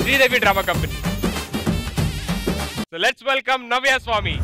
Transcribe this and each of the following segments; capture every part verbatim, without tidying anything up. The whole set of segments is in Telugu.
Sridevi Drama Company. So let's welcome Navya Swami.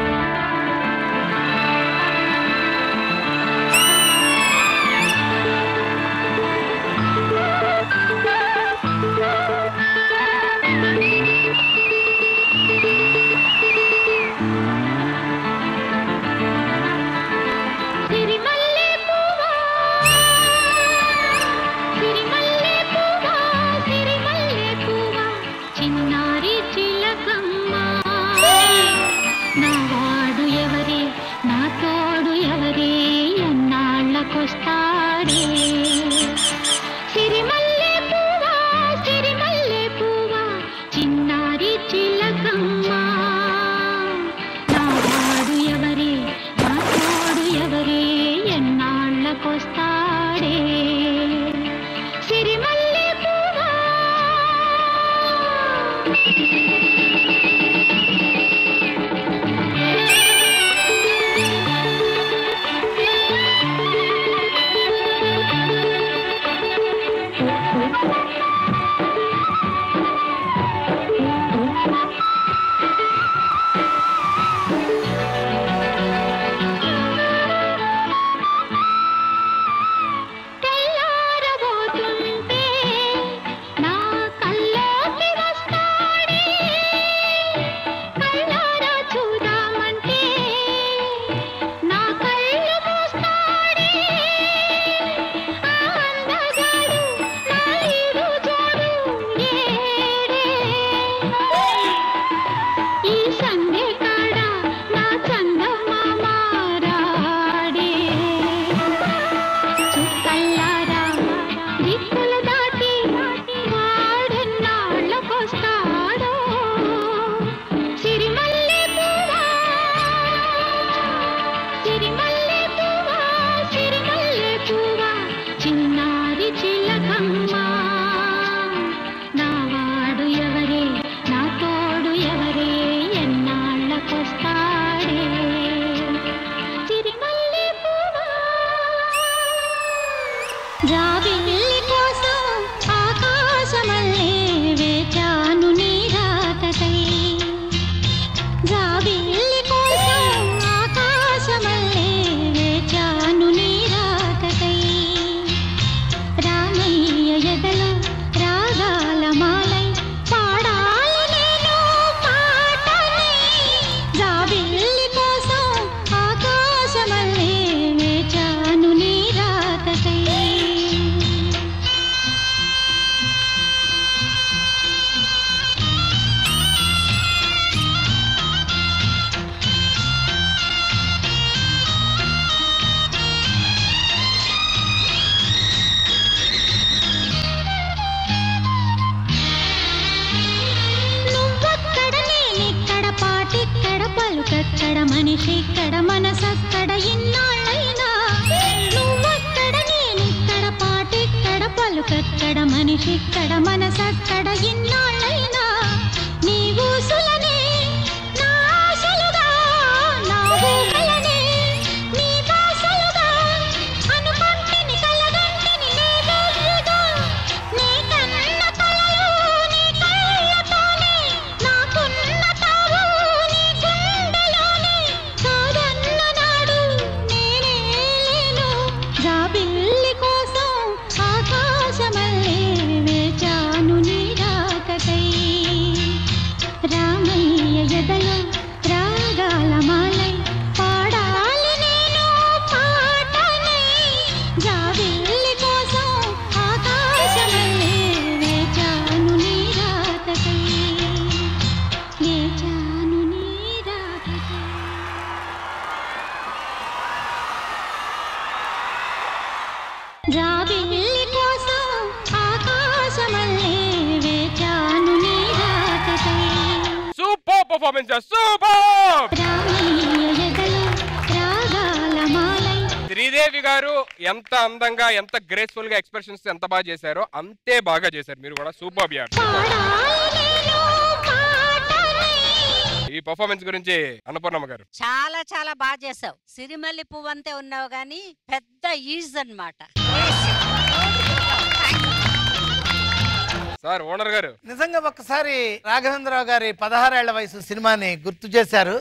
Sridevi గారు ఎంత అందంగా ఎంత గ్రేస్ఫుల్ గా ఎక్స్ప్రెషన్స్ ఎంత బాగా చేశారో అంతే బాగా చేశారు మీరు కూడా. సూపర్ యార్. ఈ పర్ఫార్మెన్స్ గురించి అన్నపూర్ణమ్మ గారు. చాలా చాలా బాగా చేసావు. సిరిమల్లి పువ్వు అంతే ఉన్నావు గానీ పెద్ద ఈజ్ అన్నమాట. సార్ ఓనర్ గారు నిజంగా ఒక్కసారి రాఘవేంద్రరావు గారి పదహారేళ్ల వయసు సినిమాని గుర్తు చేశారు.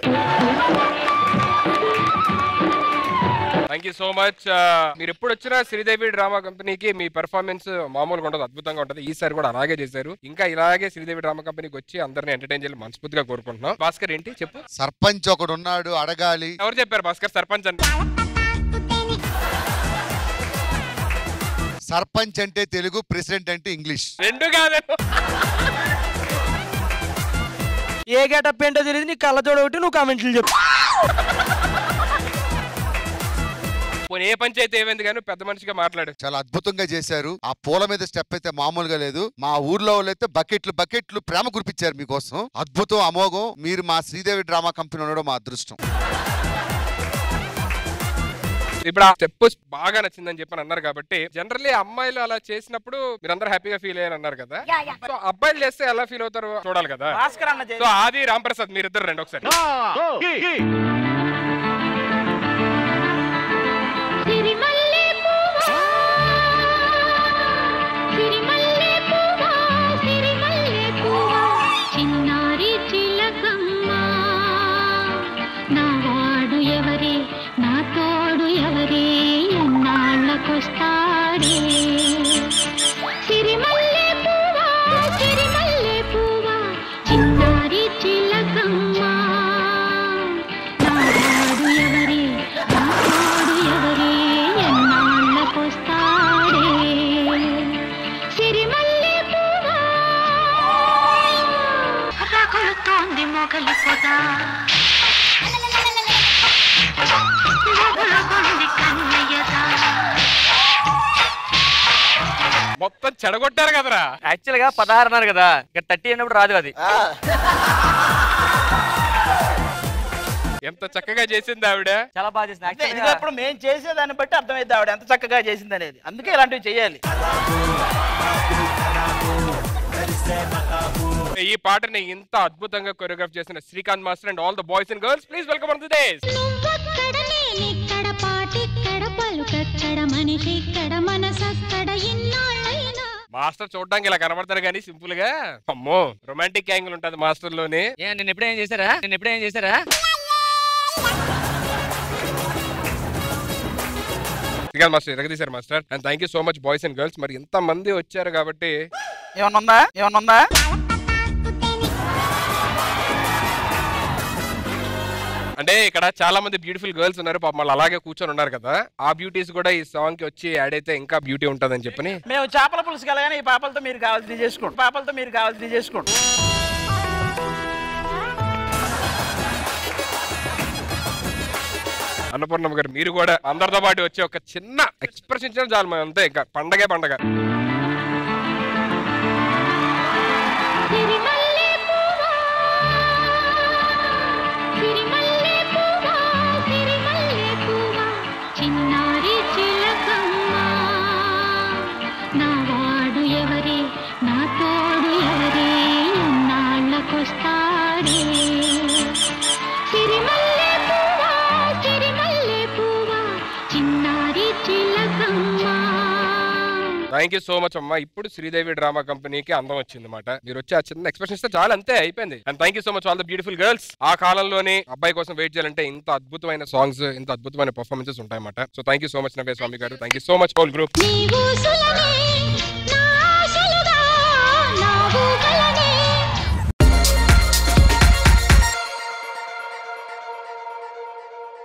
Thank you so much. మీరు ఎప్పుడు వచ్చినా శ్రీదేవి డ్రామా కంపెనీకి మీ పెర్ఫార్మెన్స్ మామూలుగా ఉండదు, అద్భుతంగా ఉంటది. ఈసారి కూడా అలాగే చేశారు. ఇంకా ఇలాగే శ్రీదేవి డ్రామా కంపెనీకి వచ్చి అందరిని ఎంటర్టైన్ చేయాలి మనస్ఫూర్తిగా కోరుకుంటున్నాం. భాస్కర్ ఏంటి చెప్పు. సర్పంచ్ ఒకడు ఉన్నాడు అడగాలి. ఎవరు చెప్పారు భాస్కర్ సర్పంచ్ అని? సర్పంచ్ అంటే తెలుగు, ప్రెసిడెంట్ అంటే ఇంగ్లీష్. రెండు కాదు. ఏ గెటప్ ఏంటో తెలియదు, నీ కళ్ళజోడు ఒకటి నువ్వు కామెంట్లు చెప్పు. ఏ పంచాయతీ ఏమైంది కానీ పెద్ద మనిషిగా మాట్లాడు. చాలా అద్భుతంగా చేశారు. ఆ పూల మీద స్టెప్ అయితే మామూలుగా లేదు. మా ఊర్లో వాళ్ళైతే బకెట్లు బకెట్లు ప్రేమ కురిపించారు మీకోసం. అద్భుతం, అమోఘం. మీరు మా శ్రీదేవి డ్రామా కంపెనీ ఉండడం మా అదృష్టం. ఇప్పుడు ఆ స్టెప్ బాగా నచ్చిందని చెప్పని అన్నారు కాబట్టి జనరల్లీ అమ్మాయిలు అలా చేసినప్పుడు మీరు అందరూ హ్యాపీగా ఫీల్ అయ్యారు అన్నారు కదా. సో అబ్బాయిలు చేస్తే ఎలా ఫీల్ అవుతారు చూడాలి కదా. సో ఆది రాంప్రసాద్ మీరిద్దరు రండి ఒకసారి. మొత్తం చెడగొట్టారు కదరా. యాక్చువల్ గా పదహారు అన్నారు కదా, ఇక్కడ థర్టీ అయినప్పుడు రాదు అది. ఎంత చక్కగా చేసింది ఆవిడ. చాలా బాగా చేసింది. ఇప్పుడు మేము చేసేదాన్ని బట్టి అర్థమైంది ఆవిడ ఎంత చక్కగా చేసింది అనేది. అందుకే ఇలాంటివి చేయాలి. ఈ పాటని ఇంత అద్భుతంగా కొరియోగ్రాఫ్ చేసిన Srikanth master and all the boys and girls please welcome on the stage. Master చూడడానికి ఇలా కనబడతారు కానీ సింపుల్ గా అమ్మో రొమాంటిక్ యాంగిల్ ఉంటది మాస్టర్ లోనే. నేను ఎప్పుడేం చేశారా నేను ఎప్పుడేం చేశారా శ్రీకాంత్ మాస్టర్ ఎరగదీశారు master. And thank you so much boys and girls. మరి ఎంత మంది వచ్చారు కాబట్టి ఏమన్నా ఉందా ఏమన్నా ఉందా అంటే ఇక్కడ చాలా మంది బ్యూటిఫుల్ గర్ల్స్ ఉన్నారు పాపం, వాళ్ళు అలాగే కూర్చొని ఉన్నారు కదా. ఆ బ్యూటీస్ కూడా ఈ సాంగ్ కి వచ్చి యాడ్ అయితే ఇంకా బ్యూటీ ఉంటదని చెప్పని మేము చేపల పులుసు కలగానే ఈ పాపలతో మీరు కావాల్సింది చేసుకోండి. పాపలతో మీరు కావాల్సింది చేసుకోండి. అన్నపూర్ణమ్మ గారు మీరు కూడా అందరితో పాటు వచ్చి ఒక చిన్న ఎక్స్ప్రెషన్ ఇచ్చిన చాలు, మనం అంతే ఇంకా పండగే పండగ. థ్యాంక్ యూ సో మచ్ అమ్మా. ఇప్పుడు శ్రీదేవి డ్రామా కంపెనీకి అందం వచ్చింది అనమాట. మీరు వచ్చి ఆ చిన్న ఎక్స్ప్రెషన్ ఇస్తే చాలా, అంతే అయిపోయింది. And thank you so much all the beautiful girls. ఆ కాలంలోనే అబ్బాయి కోసం వెయిట్ చేయాలంటే ఇంత అద్భుతమైన సాంగ్స్, ఇంత అద్భుతమైన పర్ఫార్మెన్సెస్ ఉంటాయన్నమాట. So thank you so much Navya Swamy గారు. Thank you so much whole group.